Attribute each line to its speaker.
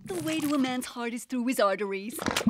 Speaker 1: The way to a man's heart is through his arteries.